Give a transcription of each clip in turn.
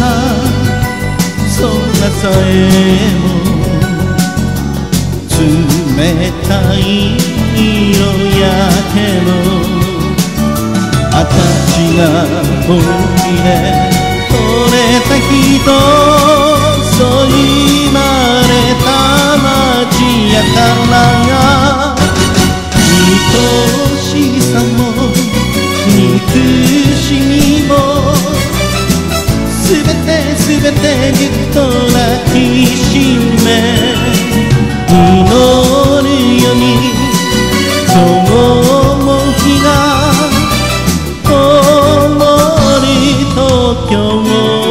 そんなさえも冷たい色やけの赤字が本気で惚れた人、そう言われた街やからが愛しさも憎しみもすべてぎゅっと抱きしめ祈るようにそう思う日が灯る東京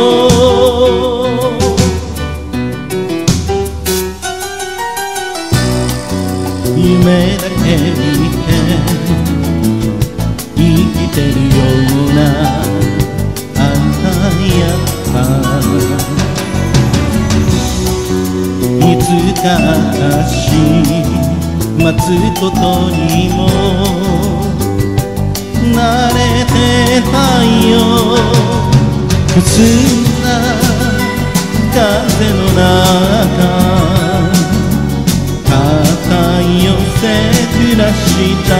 夢だけ見て生きてるようなあなたやいつか私待つことにも慣れてたよ。くすんだ風の中寄せ暮らした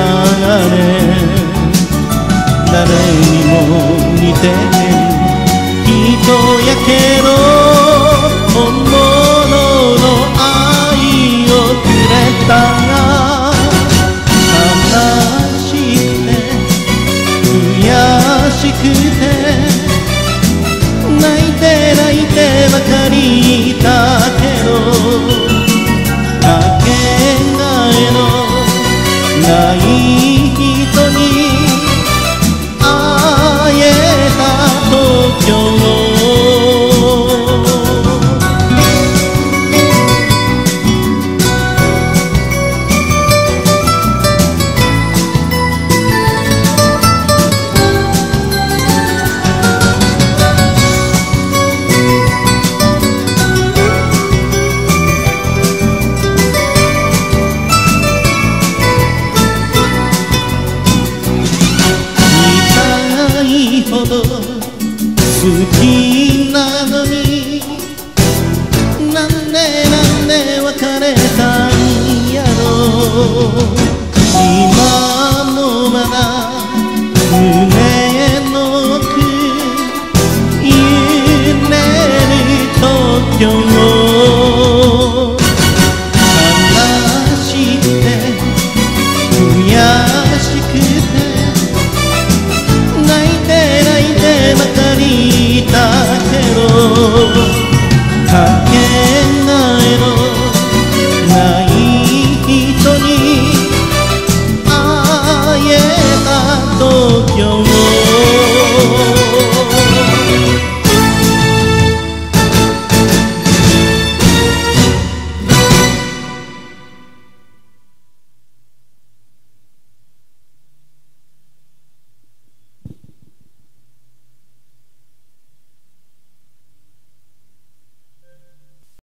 誰にも似てる人やけど本物の愛をくれたが悲しくて悔しくて泣いてばかりいたけどない人に会えた東京ほど好きなのになんで別れたんやろ。今もまだ胸の奥揺れる東京悲しくて悔しくてばかりいたけどかけがえのない人に会えた東京